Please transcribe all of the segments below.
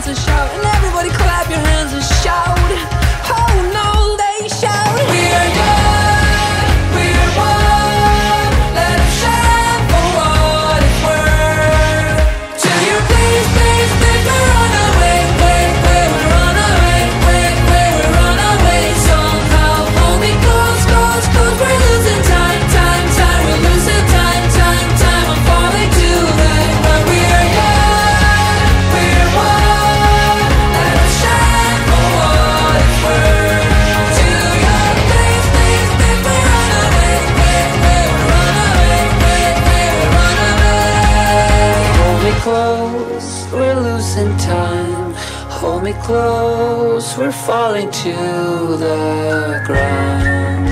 hands and shout, and everybody clap your hands and shout. Oh no, they shout. We're young, we're one. Let us shine for what it's worth. Till you please, please, please, we run away, wait, wait, we run away, wait, wait, we run away somehow. Hold me close, close, close, we're losing time, time, time, we're losing time, time, time. I'm falling to that when we're young, we're one. Let us shine for what it's worth. Till you please, please, please, we run away, wait, wait, we run away, wait, wait, we run away. Hold me close, we're losing time. Hold me close, we're falling to the ground.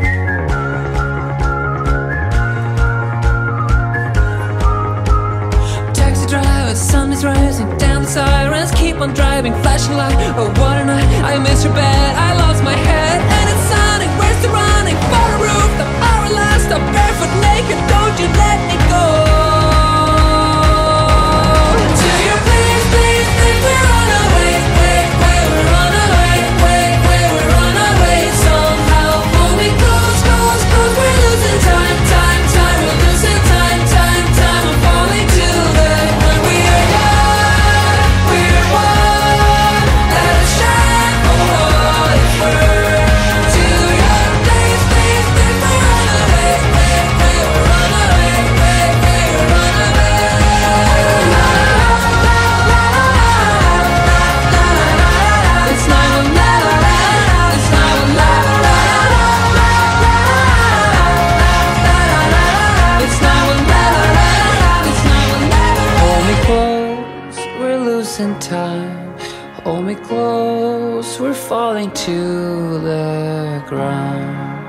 Taxi driver, sun is rising, down the sirens keep on driving, flashing light. Oh, what a night, I missed your bed, I lost my head, and it's sunny. Where's the running? For a roof, the hour last, I'm barefoot naked, don't you let me go. Till you please, please, please, we run away, wait, wait, we run away, wait, wait, we run away somehow. Hold me close, close, close, we're losing time, time, time, we're losing time, time, time. I'm falling to that when we are young, we're one. Let us shine for what it's worth. Till you please, please, please, we run away, wait, wait, we run away, wait, wait, we run away. It's night will never end. It's night will never end. It's night will never end. It's night will never end. Hold me close, we're losing time. Hold me close, we're falling to the ground.